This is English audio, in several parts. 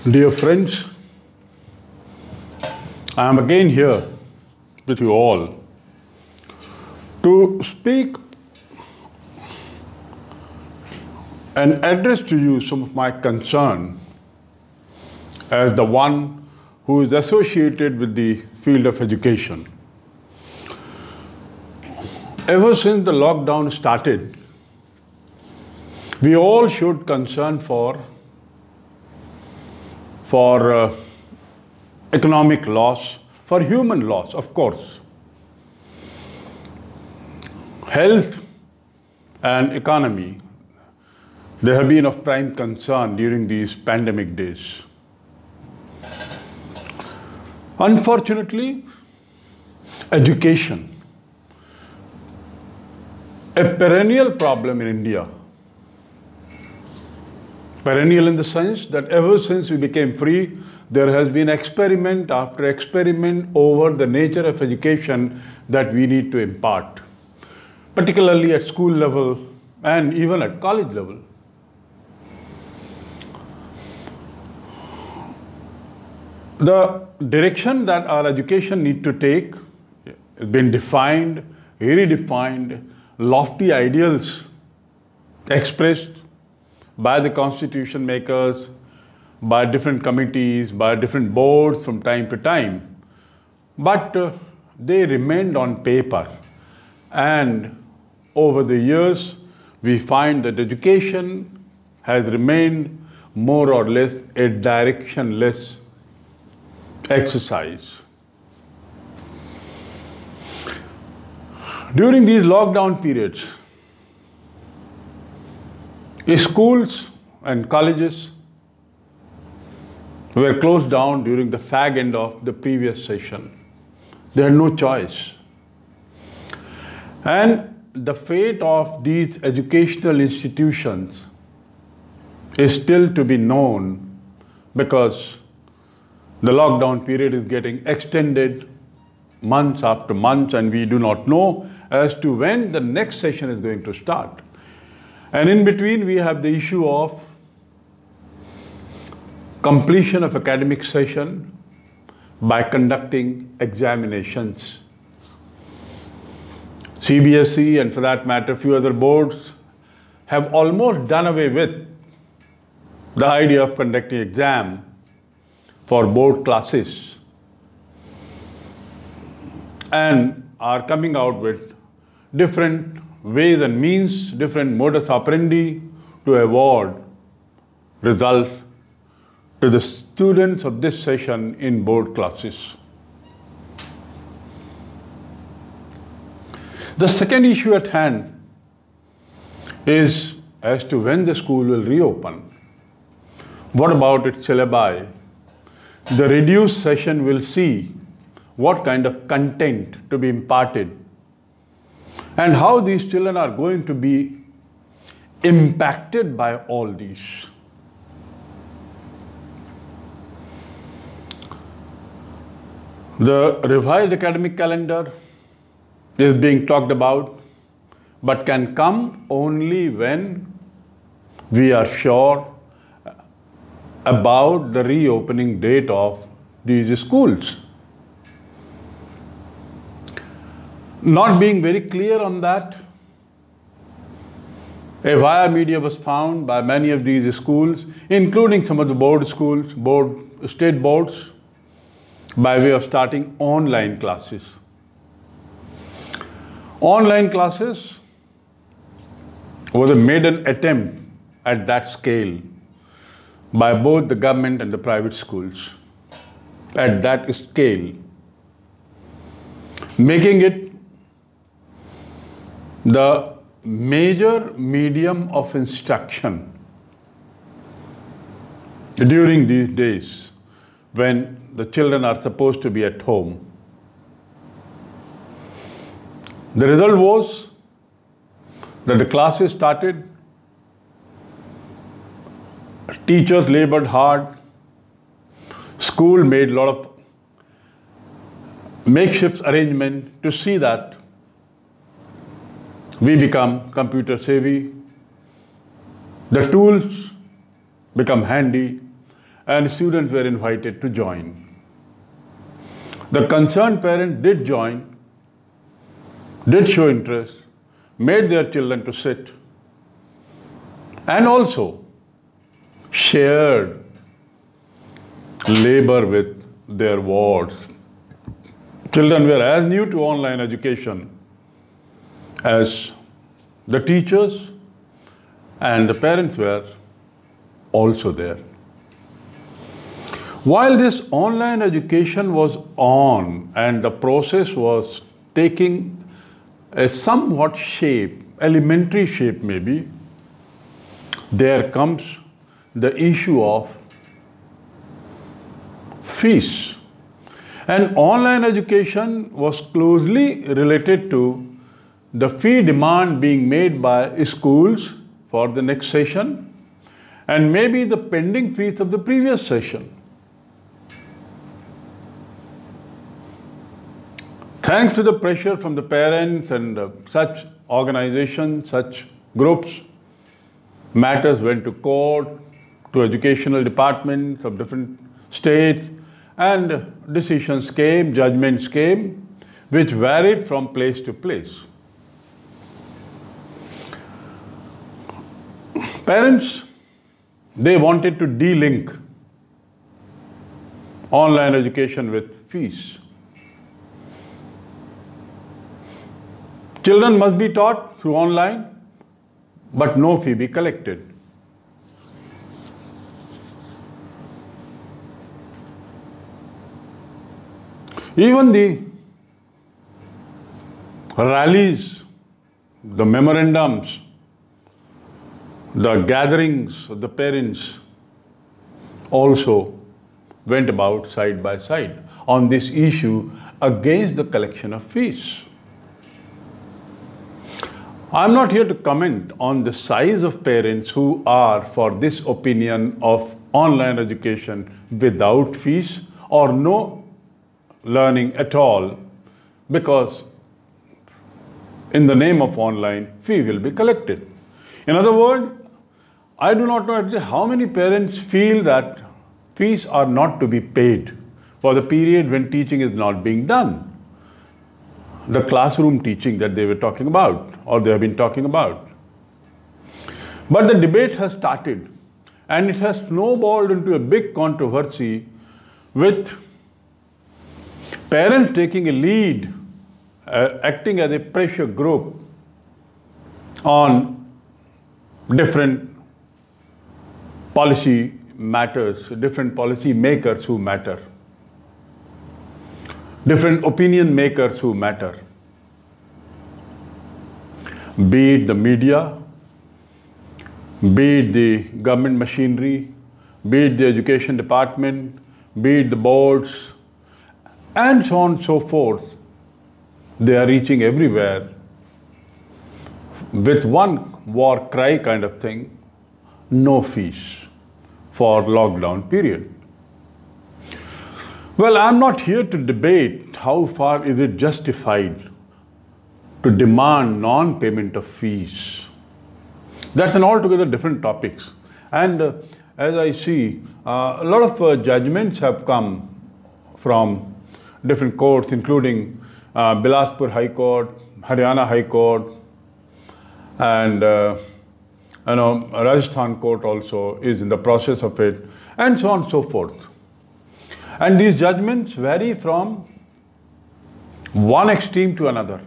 Dear friends, I am again here with you all to speak and address to you some of my concern as the one who is associated with the field of education. Ever since the lockdown started, we all showed concern for economic loss, for human loss, of course. Health and economy, they have been of prime concern during these pandemic days. Unfortunately, education, a perennial problem in India. Perennial in the sense that ever since we became free, there has been experiment after experiment over the nature of education that we need to impart, particularly at school level and even at college level. The direction that our education need to take has been defined, redefined, lofty ideals expressed by the constitution makers, by different committees, by different boards from time to time. But they remained on paper. And over the years, we find that education has remained more or less a directionless exercise. During these lockdown periods, schools and colleges were closed down during the fag end of the previous session. They had no choice. And the fate of these educational institutions is still to be known because the lockdown period is getting extended months after months, and we do not know as to when the next session is going to start. And in between, we have the issue of completion of academic session by conducting examinations. CBSE and for that matter, few other boards have almost done away with the idea of conducting exam for board classes and are coming out with different ways and means, different modus operandi to award results to the students of this session in board classes. The second issue at hand is as to when the school will reopen. What about its syllabi? The reduced session will see what kind of content to be imparted and how these children are going to be impacted by all these. The revised academic calendar is being talked about, but can come only when we are sure about the reopening date of these schools. Not being very clear on that, a via media was found by many of these schools, including some of the board schools, state boards, by way of starting online classes. Online classes was a maiden attempt at that scale by both the government and the private schools, at that scale, making it the major medium of instruction during these days when the children are supposed to be at home. The result was that the classes started, teachers labored hard, school made a lot of makeshift arrangement to see that we become computer savvy, the tools become handy, and students were invited to join. The concerned parent did join, did show interest, made their children to sit, and also shared labor with their wards. Children were as new to online education as the teachers, and the parents were also there. While this online education was on and the process was taking a somewhat shape, elementary shape maybe, there comes the issue of fees. And online education was closely related to the fee demand being made by schools for the next session and maybe the pending fees of the previous session. Thanks to the pressure from the parents and such organizations, such groups, matters went to court, to educational departments of different states, and decisions came, judgments came, which varied from place to place. Parents, they wanted to de-link online education with fees. Children must be taught through online, but no fee be collected. Even the rallies, the memorandums, the gatherings of the parents also went about side by side on this issue against the collection of fees. I'm not here to comment on the size of parents who are for this opinion of online education without fees or no learning at all, because in the name of online, fee will be collected. In other words, I do not know exactly how many parents feel that fees are not to be paid for the period when teaching is not being done. The classroom teaching that they were talking about, or they have been talking about. But the debate has started, and it has snowballed into a big controversy with parents taking a lead, acting as a pressure group on different policy matters, different policy makers who matter, different opinion makers who matter, be it the media, be it the government machinery, be it the education department, be it the boards, and so on and so forth. They are reaching everywhere with one war cry kind of thing: no fees for lockdown period. Well, I'm not here to debate how far is it justified to demand non-payment of fees. That's an altogether different topics. And as I see, a lot of judgments have come from different courts, including Bilaspur High Court, Haryana High Court, and Rajasthan Court also is in the process of it, and so on and so forth. And these judgments vary from one extreme to another.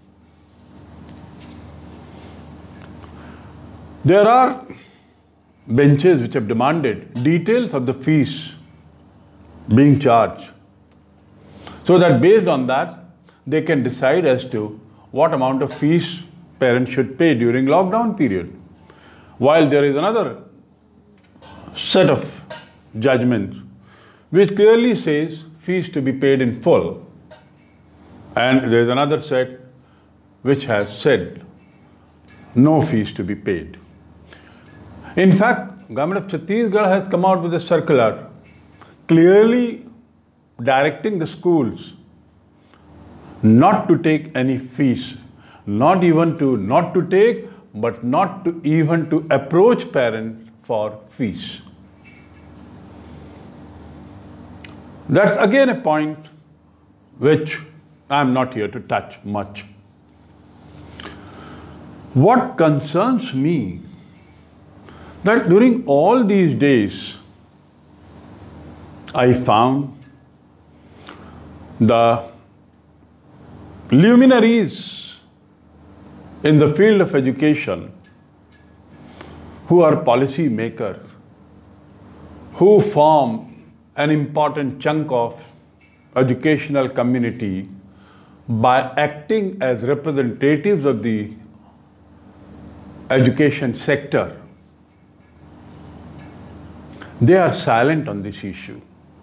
There are benches which have demanded details of the fees being charged, so that based on that, they can decide as to what amount of fees parents should pay during lockdown period. While there is another set of judgments which clearly says fees to be paid in full, and there is another set which has said no fees to be paid. In fact, Government of Chhattisgarh has come out with a circular clearly directing the schools not to take any fees, not to take, but not to even to approach parents for fees. That's again a point which I'm not here to touch much. What concerns me that during all these days, I found the luminaries in the field of education who are policy makers, who form an important chunk of educational community by acting as representatives of the education sector. They are silent on this issue.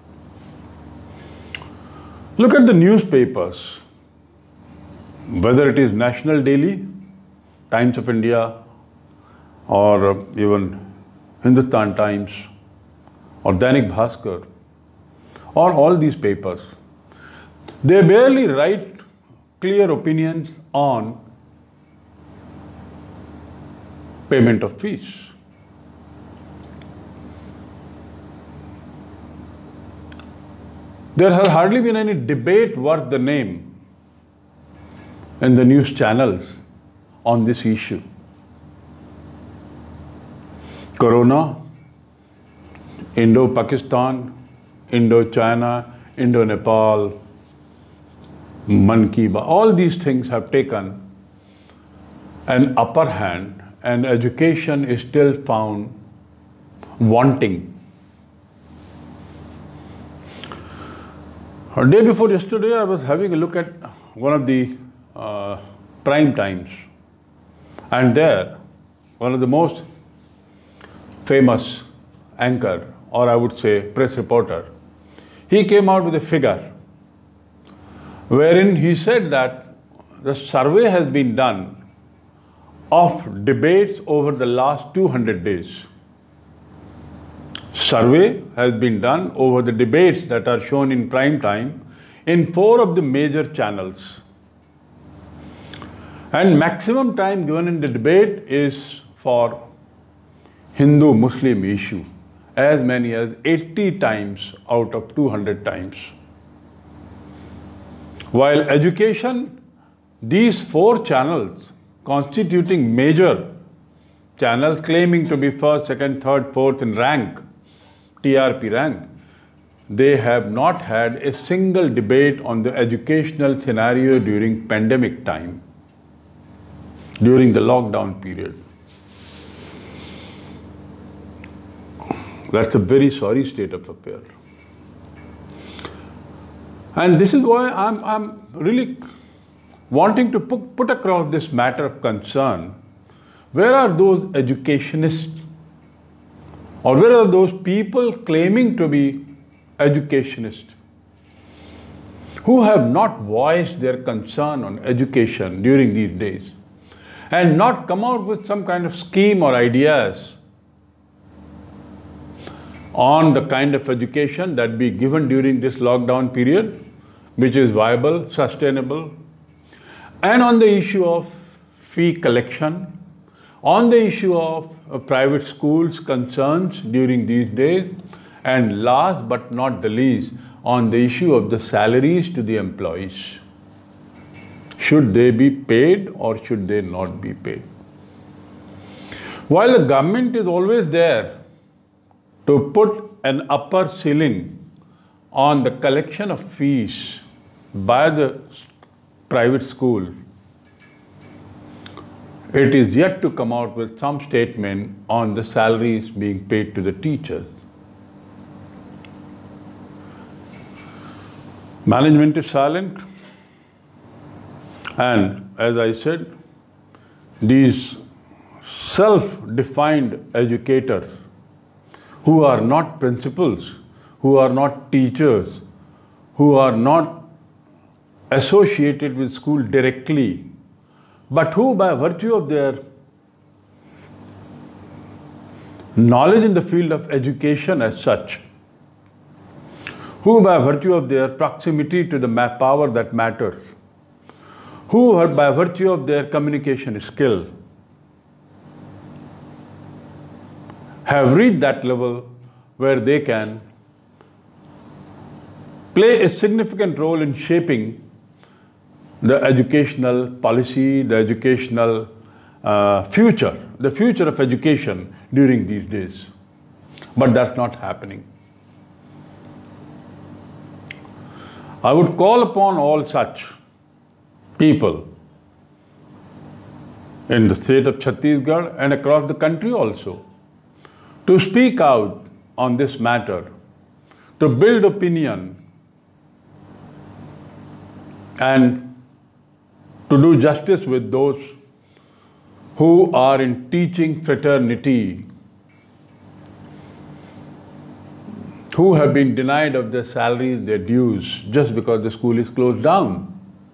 Look at the newspapers, whether it is National Daily, Times of India, or even Hindustan Times, or Dainik Bhaskar, or all these papers. They barely write clear opinions on payment of fees. There has hardly been any debate worth the name in the news channels on this issue. Corona, Indo-Pakistan, Indo-China, Indo-Nepal, Man Ki Baat, all these things have taken an upper hand, and education is still found wanting. A day before yesterday, I was having a look at one of the prime times, and there, one of the most famous anchor, or I would say press reporter, he came out with a figure wherein he said that the survey has been done of debates over the last 200 days. Survey has been done over the debates that are shown in prime time in 4 of the major channels. And maximum time given in the debate is for Hindu-Muslim issue, as many as 80 times out of 200 times. While education, these 4 channels constituting major channels claiming to be first, second, third, fourth in rank, TRP rank, they have not had a single debate on the educational scenario during pandemic time, during the lockdown period. That's a very sorry state of affairs. And this is why I'm really wanting to put across this matter of concern. Where are those educationists, or where are those people claiming to be educationists who have not voiced their concern on education during these days and not come out with some kind of scheme or ideas on the kind of education that be given during this lockdown period, which is viable, sustainable, and on the issue of fee collection, on the issue of private schools concerns during these days, and last but not the least, on the issue of the salaries to the employees. Should they be paid or should they not be paid? While the government is always there to put an upper ceiling on the collection of fees by the private schools, it is yet to come out with some statement on the salaries being paid to the teachers. Management is silent, and as I said, these self-defined educators who are not principals, who are not teachers, who are not associated with school directly, but who by virtue of their knowledge in the field of education as such, who by virtue of their proximity to the power that matters, who are by virtue of their communication skill, have reached that level where they can play a significant role in shaping the educational policy, the educational future, the future of education during these days. But that's not happening. I would call upon all such people in the state of Chhattisgarh and across the country also to speak out on this matter, to build opinion and to do justice with those who are in teaching fraternity, who have been denied of their salaries, their dues, just because the school is closed down,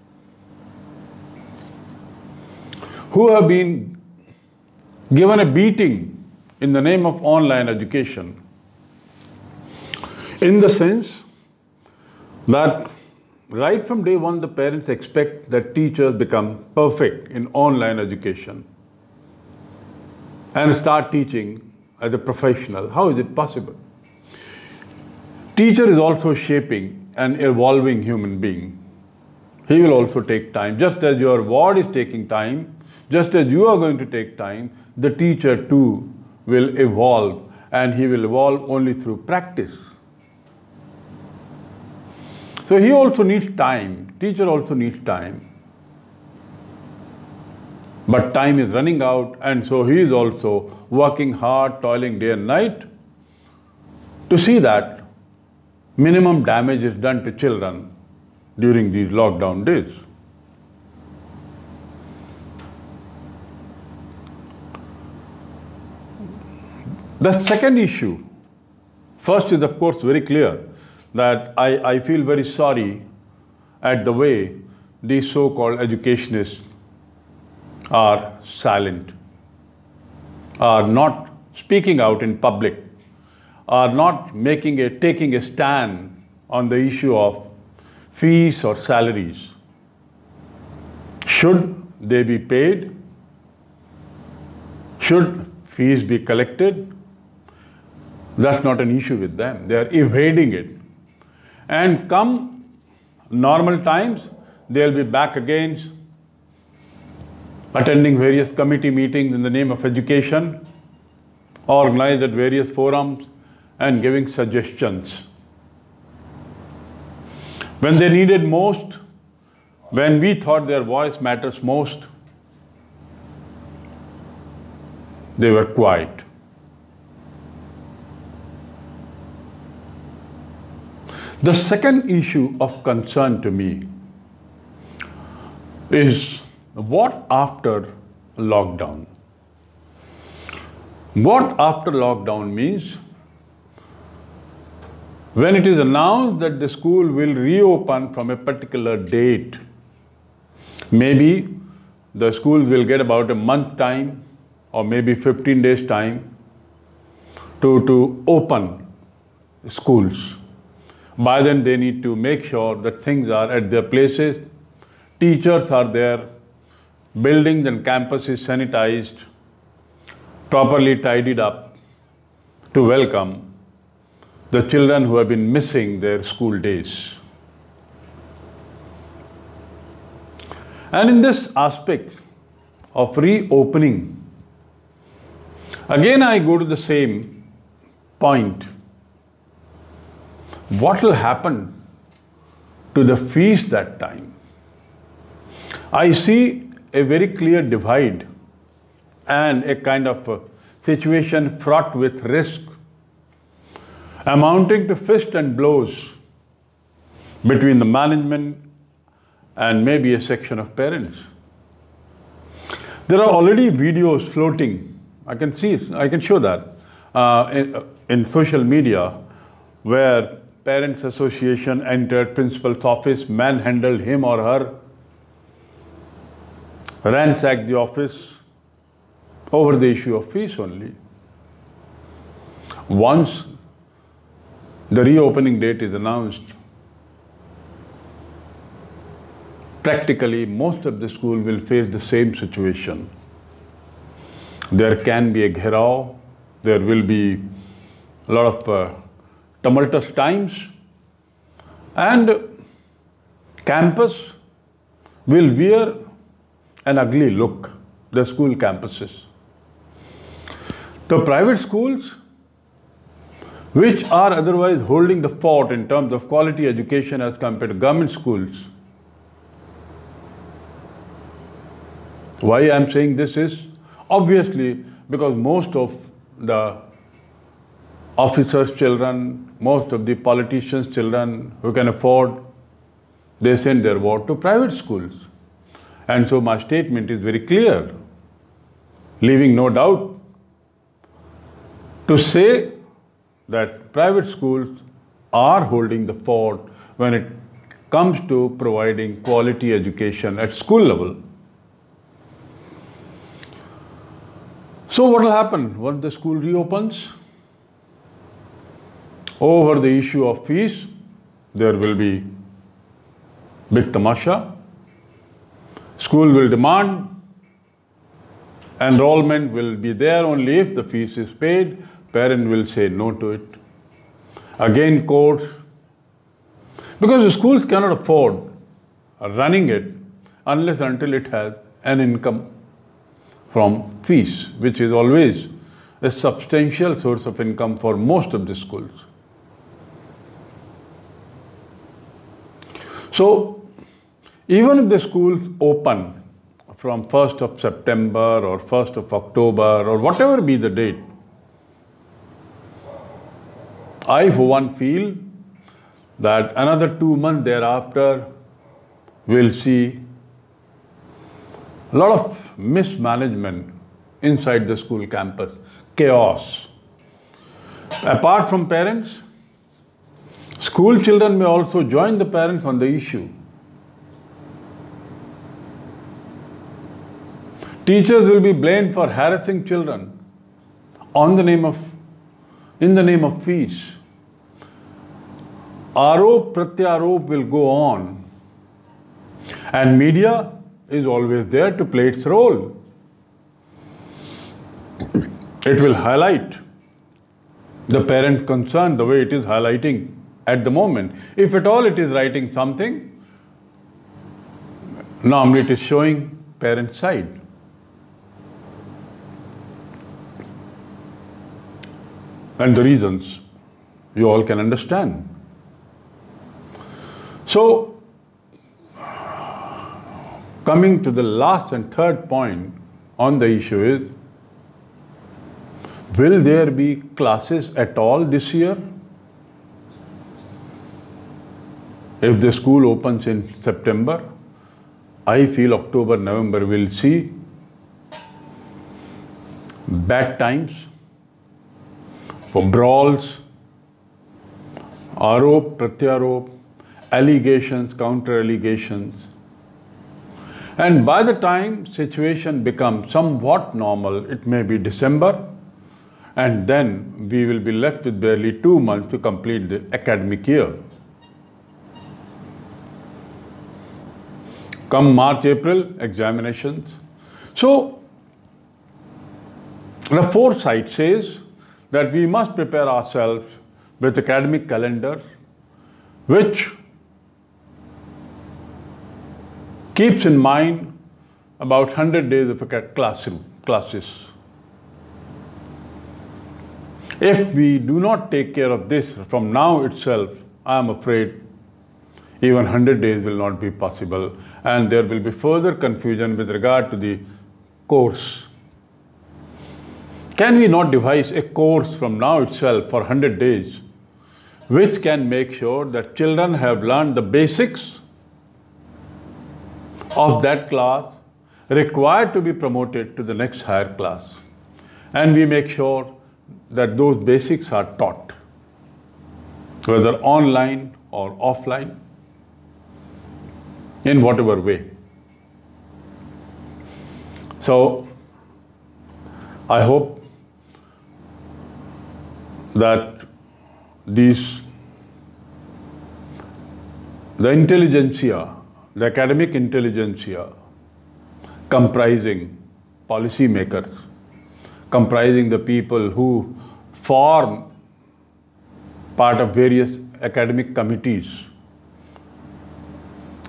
who have been given a beating in the name of online education, in the sense that right from day one, the parents expect that teachers become perfect in online education and start teaching as a professional. How is it possible? Teacher is also shaping an evolving human being. He will also take time. Just as your ward is taking time, just as you are going to take time, the teacher too will evolve, and he will evolve only through practice. So he also needs time. Teacher also needs time. But time is running out, and so he is also working hard, toiling day and night to see that minimum damage is done to children during these lockdown days. The second issue, first is of course very clear that I feel very sorry at the way these so-called educationists are silent, are not speaking out in public, are not taking a stand on the issue of fees or salaries. Should they be paid? Should fees be collected? That's not an issue with them. They are evading it. And come normal times, they'll be back again, attending various committee meetings in the name of education, organized at various forums, and giving suggestions. When they needed most, when we thought their voice matters most, they were quiet. The second issue of concern to me is what after lockdown? What after lockdown means when it is announced that the school will reopen from a particular date. Maybe the schools will get about a month time or maybe 15 days time to open schools. By then they need to make sure that things are at their places, teachers are there, buildings and campus is sanitized, properly tidied up to welcome the children who have been missing their school days. And in this aspect of reopening, again I go to the same point. What will happen to the fees that time? I see a very clear divide and a kind of situation fraught with risk, amounting to fist and blows between the management and maybe a section of parents. There are already videos floating, I can show that in social media, where Parents Association entered principal's office, manhandled him or her, ransacked the office over the issue of fees only. Once the reopening date is announced, practically most of the school will face the same situation. There can be a gherao, there will be a lot of tumultuous times, And campus will wear an ugly look, the school campuses. The private schools, which are otherwise holding the fort in terms of quality education as compared to government schools. Why I am saying this is obviously because most of the officers' children, most of the politicians' children who can afford, they send their vote to private schools. And so my statement is very clear, leaving no doubt to say that private schools are holding the fort when it comes to providing quality education at school level. So what will happen once the school reopens? Over the issue of fees, there will be big tamasha. School will demand enrollment will be there only if the fees is paid. Parent will say no to it. Again, courts. Because the schools cannot afford running it unless until it has an income from fees, which is always a substantial source of income for most of the schools. So, even if the schools open from 1st of September or 1st of October or whatever be the date, I for one feel that another 2 months thereafter will see a lot of mismanagement inside the school campus, chaos. Apart from parents, school children may also join the parents on the issue. Teachers will be blamed for harassing children in the name of fees. Arop pratyarop will go on, and media is always there to play its role. It will highlight the parent concern the way it is highlighting at the moment. If at all it is writing something, normally it is showing parent side. And the reasons you all can understand. So, coming to the last and third point on the issue is, will there be classes at all this year? If the school opens in September, I feel October, November will see bad times for brawls, arop, pratyarop, allegations, counter-allegations. And by the time situation becomes somewhat normal, it may be December, and then we will be left with barely 2 months to complete the academic year. Come March, April, examinations. So, the foresight says that we must prepare ourselves with academic calendar which keeps in mind about 100 days of classes. If we do not take care of this from now itself, I am afraid even 100 days will not be possible, and there will be further confusion with regard to the course. Can we not devise a course from now itself for 100 days, which can make sure that children have learned the basics of that class required to be promoted to the next higher class, and we make sure that those basics are taught, whether online or offline, in whatever way. So, I hope that the intelligentsia, the academic intelligentsia, comprising policy makers, comprising the people who form part of various academic committees,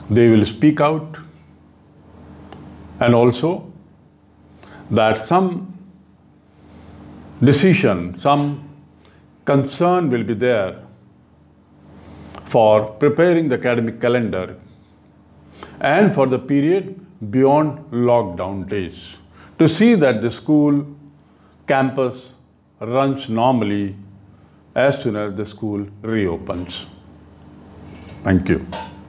they will speak out, and also that some decision, some concern will be there for preparing the academic calendar and for the period beyond lockdown days, to see that the school campus runs normally as soon as the school reopens. Thank you.